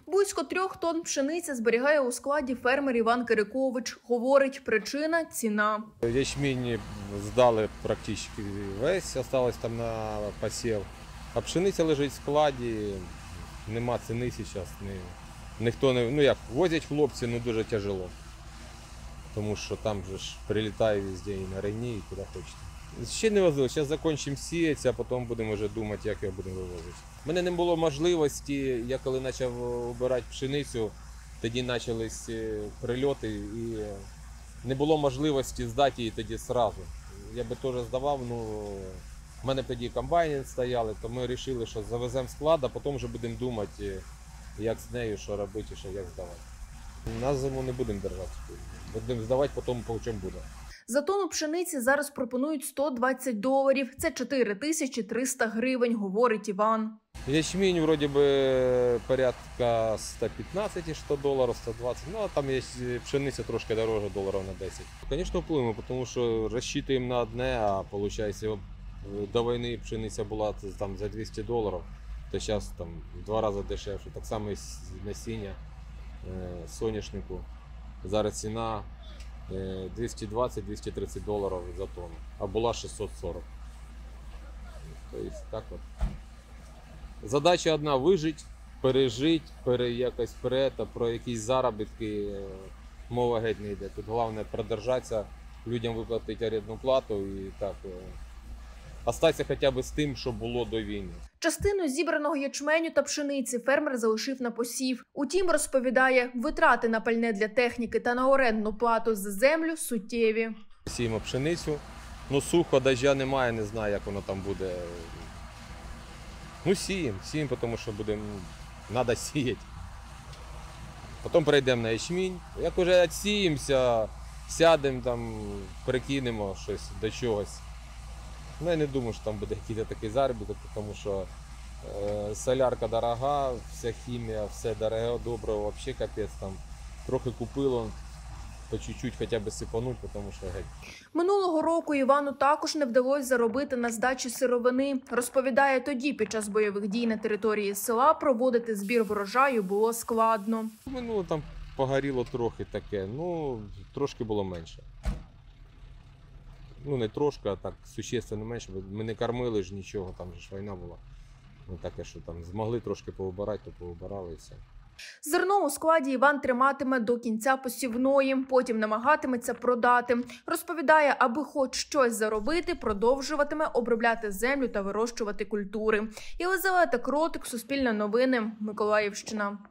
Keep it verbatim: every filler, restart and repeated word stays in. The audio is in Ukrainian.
Близько трьох тонн пшениці зберігає у складі фермер Іван Кирикович. Говорить, причина – ціна. Ячмінь здали практично весь, залишилось там на посів. А пшениця лежить в складі, нема ціни зараз. Ніхто не, ну як, возять хлопці, ну дуже тяжело. Тому що там же ж прилітає везде і на рейні, і куди хочете. Ще не возили, зараз закінчимо сіяти, а потім будемо вже думати, як його будемо вивозити. У мене не було можливості, я коли почав обирати пшеницю, тоді почались прильоти і не було можливості здати її тоді одразу. Я би теж здавав, ну в мене тоді комбайни стояли, то ми вирішили, що завеземо склад, а потім вже будемо думати, як з нею, що робити, що як здавати. На зиму не будемо держати, будемо здавати, потім по чому буде. За тонну пшениці зараз пропонують сто двадцять доларів. Це чотири тисячі триста гривень, говорить Іван. Ячмінь вроді би порядка сто п'ятнадцять сто доларів, сто двадцять, ну а там є пшениця трошки дороже, доларів на десять. Звісно, впливаємо, тому що розчитуємо на одне, а виходить, до війни пшениця була там за двісті доларів, то зараз там в два рази дешевше. Так само і насіння соняшнику. Зараз ціна двісті двадцять - двісті тридцять доларів за тонну, а була шістсот сорок. Тобто так от. Задача одна – вижити, пережити, пере, якось пере, про якісь заробітки мова геть не йде. Тут головне продержатися, людям виплатити орендну плату і так, остатися хоча б з тим, що було до війни. Частину зібраного ячменю та пшениці фермер залишив на посів. Утім, розповідає, витрати на пальне для техніки та на орендну плату за землю суттєві. Сіємо пшеницю, ну сухо, дождя немає, не знаю, як воно там буде. Ну сіємо, сіємо, тому що будемо, треба сіяти. Потім перейдемо на ячмінь. Як вже відсіємося, сядемо там, перекинемо щось до чогось. Ну, я не думаю, що там буде якийсь такий заробіток, тому що е, солярка дорога, вся хімія, все дороге, добре, взагалі капець там. Трохи купило, по чуть-чуть хоча б сипануть, тому що геть. Минулого року Івану також не вдалося заробити на здачі сировини. Розповідає, тоді під час бойових дій на території села проводити збір врожаю було складно. Минуло там погоріло трохи таке, ну трошки було менше. Ну не трошки, а так существенно менше, бо ми не кормили ж нічого, там ж війна була. Ну таке, що там змогли трошки повибирати, то повибирали і все. Зерно у складі Іван триматиме до кінця посівної, потім намагатиметься продати. Розповідає, аби хоч щось заробити, продовжуватиме обробляти землю та вирощувати культури. Єлизавета Кротик, Суспільне новини, Миколаївщина.